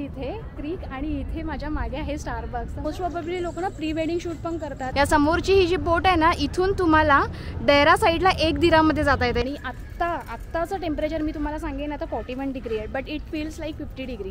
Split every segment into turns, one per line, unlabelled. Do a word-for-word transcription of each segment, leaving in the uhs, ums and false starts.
इथे क्रीक आणि इथे माझ्या मागे आहे स्टारबक्स. मोस्ट प्रोबेबली लोक ना प्री वेडिंग शूट पण करतात. या समोरची ही जी बोट आहे ना, इथून तुम्हाला डेरा साईडला एक दिरामध्ये जाता येते. आणि आत्ता आत्ताचं टेम्परेचर मी तुम्हाला सांगेन आता फोर्टी वन डिग्री आहे, but it feels like fifty degree.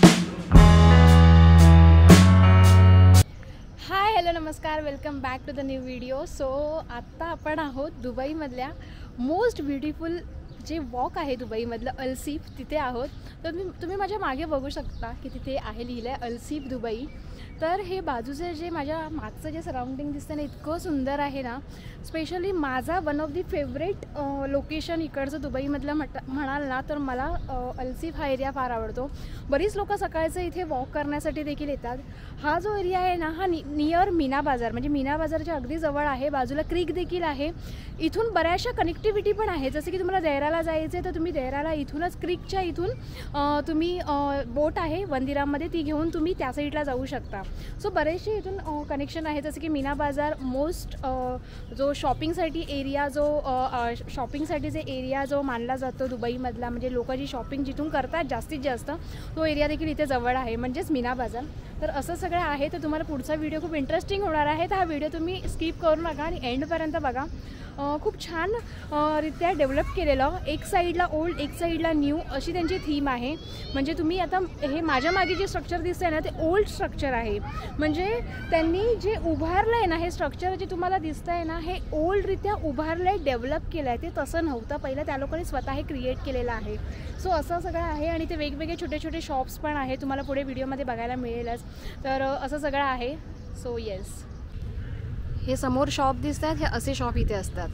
Hi hello नमस्कार, welcome back to the new video. So आत्ता आपण आहोत दुबईमधल्या मोस्ट ब्युटिफुल जे वॉक आहे दुबईमधलं अलसीफ, तिथे आहोत. तर मी तुम्ही माझ्या मागे बघू शकता की तिथे आहे लिहिलं आहे अलसीफ दुबई. तर हे बाजूचे जे माझ्या मागचं जे सराउंडिंग दिसतं ना, इतकं सुंदर आहे ना. स्पेशली माझा one of the favourite location इकडचं दुबईमधलं म्हट म्हणाल ना तर मला अलसीफ हा एरिया फार आवडतो. बरीच लोक सकाळचं इथे वॉक करण्यासाठी देखील येतात. हा जो एरिया आहे ना, हा नि नियर मीना बाजार, म्हणजे मीना बाजारच्या अगदी जवळ आहे. बाजूला क्रीक देखील आहे. इथून बऱ्याचशा कनेक्टिव्हिटी पण आहे. जसं की तुम्हाला देहराला जायचं आहे तर तुम्ही देहराला इथूनच क्रीकच्या इथून तुम्ही बोट आहे वंदिरामध्ये, ती घेऊन तुम्ही त्या साईडला जाऊ शकता. सो बरेचसे इथून कनेक्शन आहे. जसं की मीना बाजार मोस्ट जो शॉपिंगसाठी एरिया, जो शॉपिंगसाठी जे एरिया जो मानला जातो दुबईमधला, म्हणजे लोक जी शॉपिंग जिथून करतात जास्तीत जास्त, तो एरिया देखील इथे जवळ आहे, म्हणजेच मीना बाजार. तर असं सगळं आहे. तर तुम्हाला पुढचा व्हिडिओ खूप इंटरेस्टिंग होणार आहे. तर हा व्हिडिओ तुम्ही स्किप करू नका आणि एंडपर्यंत बघा. खूप छान रित्या डेव्हलप केलेलं, एक साईडला ओल्ड एक साईडला न्यू अशी त्यांची थीम आहे. म्हणजे तुम्ही आता हे माझ्या मागे जे स्ट्रक्चर दिसतंय ना, ते ओल्ड स्ट्रक्चर आहे. म्हणजे त्यांनी जे उभारलं आहे ना, हे स्ट्रक्चर जे तुम्हाला दिसतं आहे ना, हे ओल्डरित्या उभारलं आहे, डेव्हलप केलं आहे. ते तसं नव्हतं पहिलं, त्या लोकांनी स्वतः हे क्रिएट केलेलं आहे. सो असं सगळं आहे. आणि ते वेगवेगळे छोटे छोटे शॉप्स पण आहे, तुम्हाला पुढे व्हिडिओमध्ये बघायला मिळेलच. तर असं सगळं आहे. सो येस, हे समोर शॉप दिसतात, हे असे शॉप इथे असतात.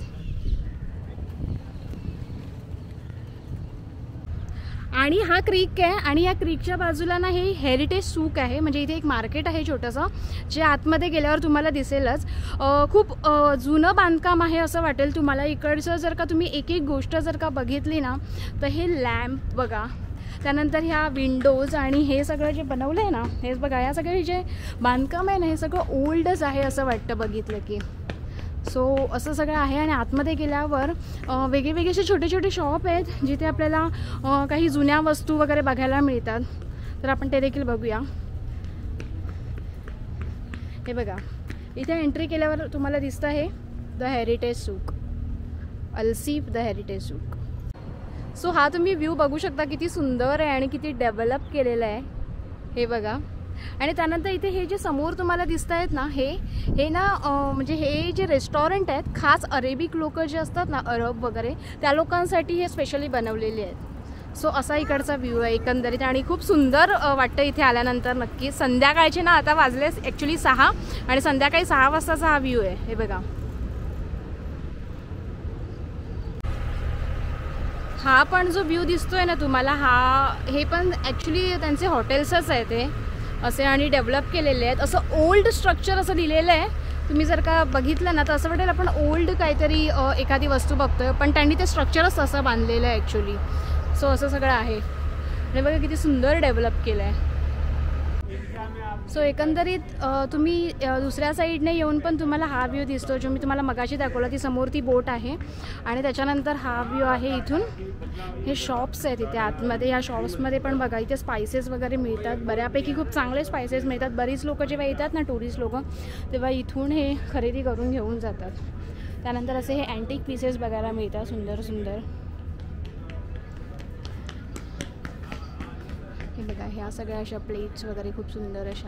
आणि हा क्रीक आहे आणि या क्रीकच्या बाजूला ना हे हेरिटेज सूक आहे. म्हणजे इथे एक मार्केट आहे छोटंसं, जे आतमध्ये गेल्यावर तुम्हाला दिसेलच. खूप जुनं बांधकाम आहे असं वाटेल तुम्हाला. इकडचं जर का तुम्ही एक एक गोष्ट जर का बघितली ना, तर हे लॅम्प बघा, त्यानंतर ह्या विंडोज आणि हे सगळं जे बनवलं आहे ना, हेच बघा, या सगळे जे बांधकाम आहे ना, हे सगळं ओल्डच आहे असं वाटतं बघितलं की. सो असं सगळं आहे. आणि आतमध्ये गेल्यावर वेगळे वेगळे असे छोटे छोटे शॉप आहेत, जिथे आपल्याला काही जुन्या वस्तू वगैरे बघायला मिळतात. तर आपण ते देखील बघूया. हे बघा, इथे एंट्री केल्यावर तुम्हाला दिसतं आहे the heritage souk, Al Seef the heritage souk. So हा तुम्ही व्ह्यू बघू शकता, किती सुंदर आहे आणि किती डेव्हलप केलेलं आहे हे बघा. आणि त्यानंतर इथे हे जे समोर तुम्हाला दिसत आहेत ना, हे हे ना म्हणजे हे जे रेस्टॉरंट आहेत, खास अरेबिक लोक जे असतात ना, अरब वगैरे, त्या लोकांसाठी हे स्पेशली बनवलेले आहेत. सो असा इकडचा व्ह्यू आहे एकंदरीत आणि खूप सुंदर वाटतं इथे आल्यानंतर. नक्की संध्याकाळचे ना, आता वाजले ॲक्च्युली सहा आणि संध्याकाळी सहा वाजताचा हा व्ह्यू आहे. हे बघा, हा पण जो व्ह्यू दिसतोय ना तुम्हाला, हा हे पण ॲक्च्युली त्यांचे हॉटेल्सच आहे ते असे, आणि डेव्हलप केलेले आहेत. असं ओल्ड स्ट्रक्चर असं लिहिलेलं आहे. तुम्ही जर का बघितलं ना तर असं वाटेल आपण ओल्ड काहीतरी एखादी वस्तू बघतोय, पण त्यांनी ते स्ट्रक्चरच असं बांधलेलं आहे ॲक्च्युली. सो असं सगळं आहे आणि बघा किती सुंदर डेव्हलप केलं आहे. सो एकंदरीत तुम्ही दुसऱ्या साईडने येऊन पण तुम्हाला हा व्ह्यू दिसतो, जो मी तुम्हाला मगाशी दाखवला. ती समोर ती बोट आहे आणि त्याच्यानंतर हा व्ह्यू आहे इथून. हे शॉप्स आहेत इथे आतमध्ये. या शॉप्समध्ये पण बघा, इथे स्पायसेस वगैरे मिळतात. बऱ्यापैकी खूप चांगले स्पायसेस मिळतात. बरीच लोक जेव्हा येतात ना, टुरिस्ट लोक, तेव्हा इथून हे खरेदी करून घेऊन जातात. त्यानंतर असे हे अँटिक पीसेस बघायला मिळतात, सुंदर सुंदर. हे बघा, ह्या सगळ्या अशा प्लेट्स वगैरे खूप सुंदर अशा.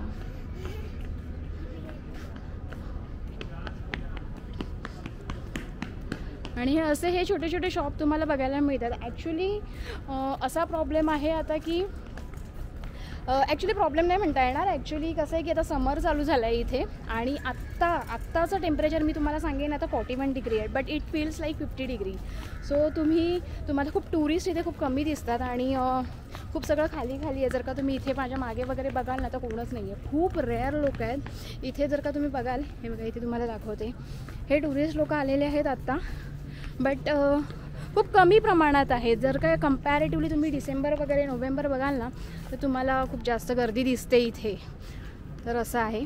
आणि हे असे हे छोटे छोटे शॉप तुम्हाला बघायला मिळतात. ॲक्च्युली असा प्रॉब्लेम आहे आता की, ॲक्च्युली प्रॉब्लेम नाही म्हणता येणार. ॲक्च्युली कसं आहे की आता समर चालू झालं आहे इथे आणि आत्ता आत्ताचं टेम्परेचर मी तुम्हाला सांगेन आता फोर्टी वन डिग्री आहे, but it feels like fifty degree. So तुम्ही तुम्हाला खूप टुरिस्ट इथे खूप कमी दिसतात आणि खूप सगळं खाली खाली आहे. जर का तुम्ही इथे माझ्या मागे वगैरे बघाल ना तर कोणच नाही आहे, खूप रेअर लोक आहेत इथे. जर का तुम्ही बघाल, हे बघा इथे तुम्हाला दाखवते, हे टुरिस्ट लोक आलेले आहेत आत्ता, बट खूप कमी प्रमाणात आहेत. जर काय कम्पॅरेटिव्हली तुम्ही डिसेंबर वगैरे नोव्हेंबर बघाल ना तर तुम्हाला खूप जास्त गर्दी दिसते इथे. तर असं आहे.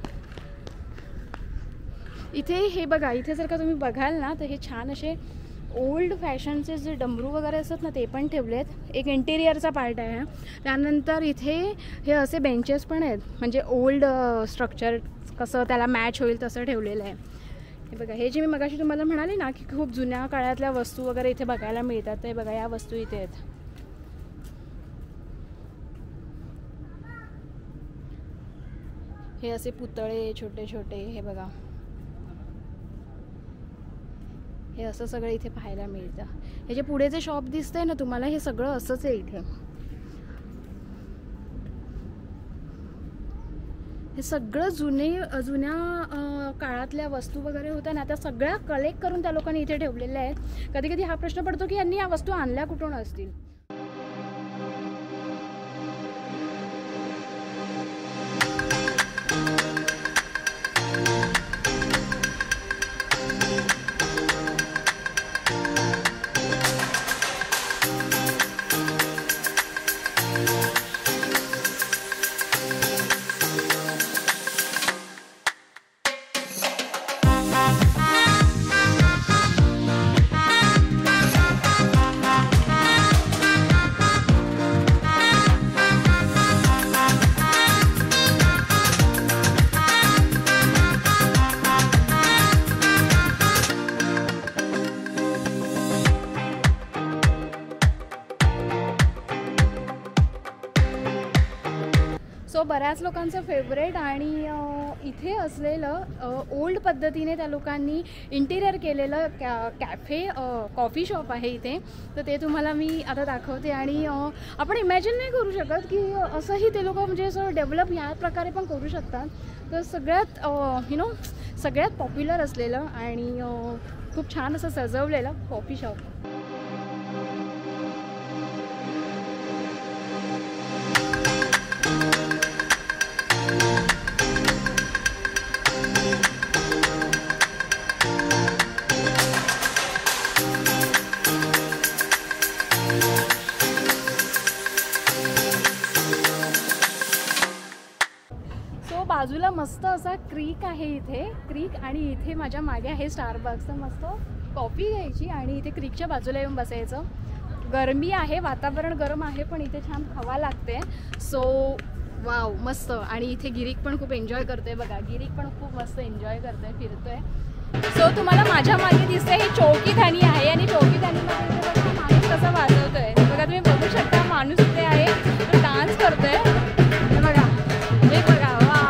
इथे हे बघा, इथे जर का तुम्ही बघाल ना तर हे छान असे ओल्ड फॅशनचे जे डमरू वगैरे असतात ना ते पण ठेवले आहेत. एक इंटेरियरचा पार्ट आहे. त्यानंतर इथे हे असे बेंचेस पण आहेत, म्हणजे ओल्ड स्ट्रक्चर कसं त्याला मॅच होईल तसं ठेवलेलं आहे. हे बघा, हे जे मी मगाशी तुम्हाला म्हणाले ना की खूप जुन्या काळातल्या वस्तू वगैरे इथे बघायला मिळतात, ते बघा या वस्तू इथे आहेत. हे असे पुतळे छोटे छोटे, हे बघा, हे असं सगळं इथे पाहायला मिळतं. हे जे पुढे जे शॉप दिसतंय ना तुम्हाला, हे सगळं असंच आहे इथे. हे सगळं जुने जुन्या काळातल्या वस्तू वगैरे होत्या ना, त्या सगळ्या कलेक्ट करून त्या लोकांनी इथे ठेवलेल्या आहेत. कधी कधी हा प्रश्न पडतो की यांनी या वस्तू आणल्या कुठून असतील. सो बऱ्याच लोकांचं फेवरेट आणि इथे असलेलं ओल्ड पद्धतीने त्या लोकांनी इंटिरियर केलेलं कॅ कॅफे कॉफी शॉप आहे इथे. तर ते तुम्हाला मी आता दाखवते. आणि आपण इमॅजिन नाही करू शकत की असंही ते लोक म्हणजे असं डेव्हलप ह्या प्रकारे पण करू शकतात. तर सगळ्यात यु नो सगळ्यात पॉप्युलर असलेलं आणि खूप छान असं सजवलेलं कॉफी शॉप. बाजूला मस्त असा क्रीक आहे इथे, क्रीक, आणि इथे माझ्या मागे आहे स्टारबक्स. तर मस्त कॉफी घ्यायची आणि इथे क्रीकच्या बाजूला येऊन बसायचं. गरमी आहे, वातावरण गरम आहे, पण इथे छान हवा लागते. सो वाव, मस्त. आणि इथे गिरीक पण खूप एन्जॉय करतोय बघा, गिरीक पण खूप मस्त एन्जॉय करतोय, फिरतोय. सो तुम्हाला माझ्या मागे दिसतंय हे चौकीधानी आहे, आणि चौकीधानीमध्ये इथे बघा माणूस कसा वाजवतोय बघा, तुम्ही बघू शकता. माणूस इथे आहे, तो डान्स करतोय बघा, हे बघा.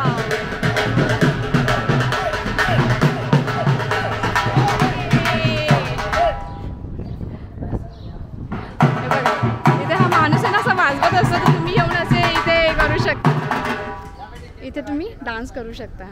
तुम्ही येऊन असे इथे करू शकता, इथे तुम्ही डान्स करू शकता.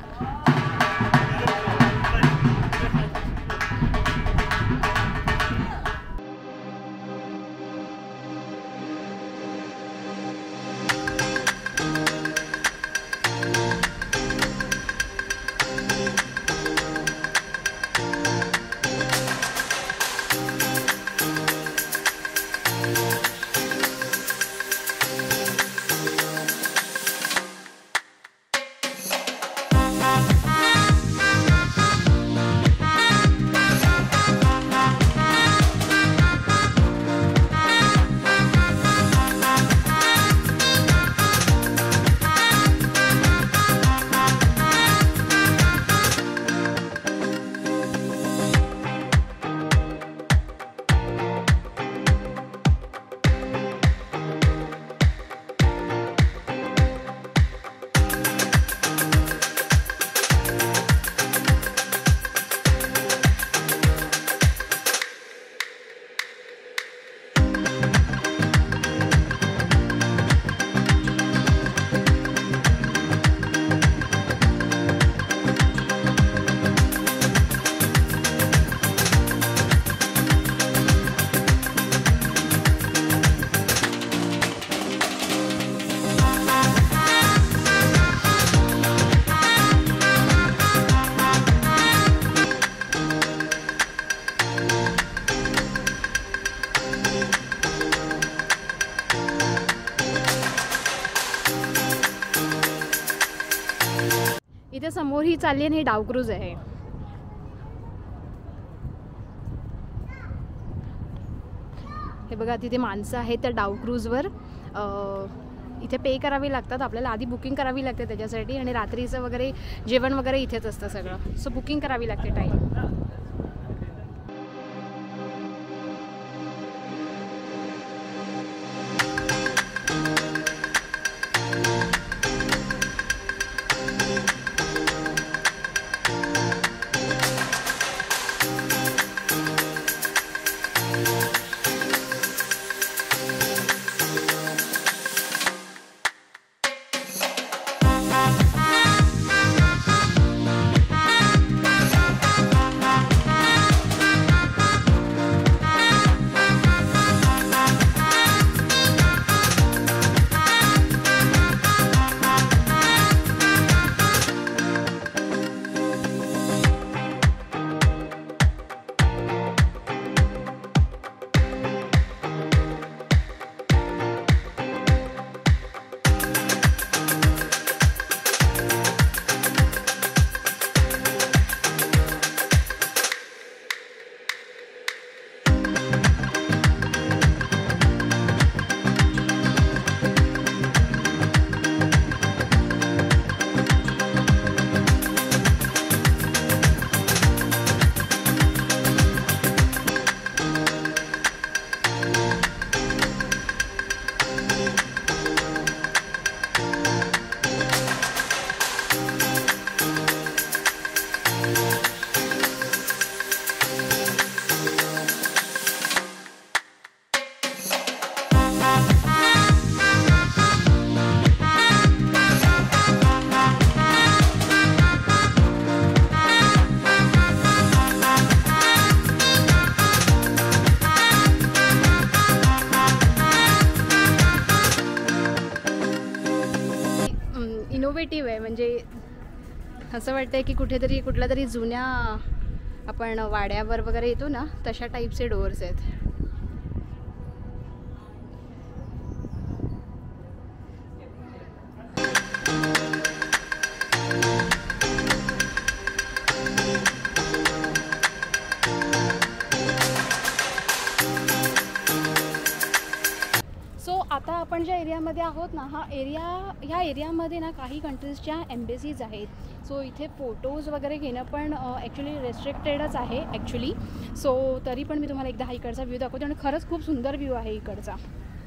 इथे समोर ही चालली आणि ही डाव क्रूज आहे. हे बघा तिथे माणसं आहेत त्या डाव क्रूजवर. इथे पे करावी लागतात आपल्याला, आधी बुकिंग करावी लागते त्याच्यासाठी आणि रात्रीचं वगैरे जेवण वगैरे इथेच असतं सगळं. सो बुकिंग करावी लागते टाईम. इनोव्हेटिव्ह आहे, म्हणजे असं वाटतंय की कुठेतरी कुठल्या तरी जुन्या आपण वाड्यावर वगैरे येतो ना तशा टाईपचे डोअर्स आहेत. सो आता आपण ज्या एरियामध्ये आहोत ना, हा एरिया ह्या एरियामध्ये ना काही कंट्रीजच्या एम्बेसीज आहेत. सो इथे फोटोज वगैरे घेणं पण ॲक्च्युली रेस्ट्रिक्टेडच आहे ॲक्च्युली. सो तरी पण मी तुम्हाला एकदा हा इकडचा व्ह्यू दाखवते आणि खरंच खूप सुंदर व्ह्यू आहे इकडचा.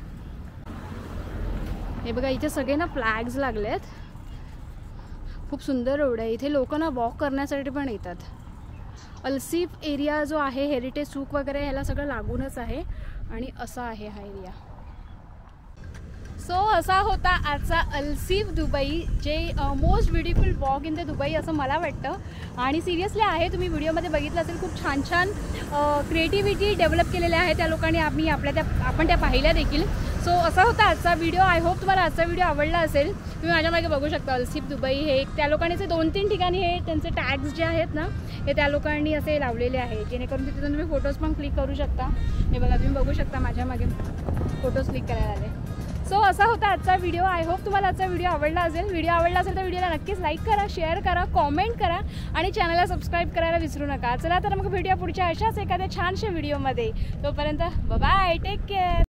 हे बघा इथे सगळे ना फ्लॅग्स लागले आहेत, खूप सुंदर रोड आहे. इथे लोक ना वॉक करण्यासाठी पण येतात. अल्सीफ एरिया जो आहे हेरिटेज चूक वगैरे ह्याला सगळं लागूनच आहे आणि असा आहे हा एरिया. सो so, असा होता आजचा अल्सीफ दुबई, जे most beautiful walk in the Dubai असं मला वाटतं. आणि सिरियसली आहे, तुम्ही व्हिडिओमध्ये बघितलं असेल खूप छान छान क्रिएटिव्हिटी डेव्हलप केलेल्या आहे त्या लोकांनी. आम्ही आपल्या त्या आपण त्या पाहिल्या देखील. सो so, असा होता आजचा व्हिडिओ. आय होप तुम्हाला आजचा व्हिडिओ आवडला असेल. तुम्ही माझ्या मागे बघू शकता अल्सीफ दुबई हे त्या लोकांचे दोन तीन ठिकाणी हे त्यांचे टॅग्स जे आहेत ना हे त्या लोकांनी असे लावलेले आहे, जेणेकरून तिथे तुम्ही फोटोज पण क्लिक करू शकता. हे बघा तुम्ही बघू शकता माझ्या मागे फोटोज क्लिक करायला आले. सो so, असा होता आजचा व्हिडिओ. आय होप तुम्हाला आजचा व्हिडिओ आवडला असेल. व्हिडिओ आवडला असेल तर व्हिडिओला नक्कीच लाईक करा, शेअर करा, कॉमेंट करा आणि चॅनलला सबस्क्राईब करायला विसरू नका. चला तर मग भेटूया पुढच्या अशाच एखाद्या छानशा व्हिडिओमध्ये. तोपर्यंत बाय, टेक केअर.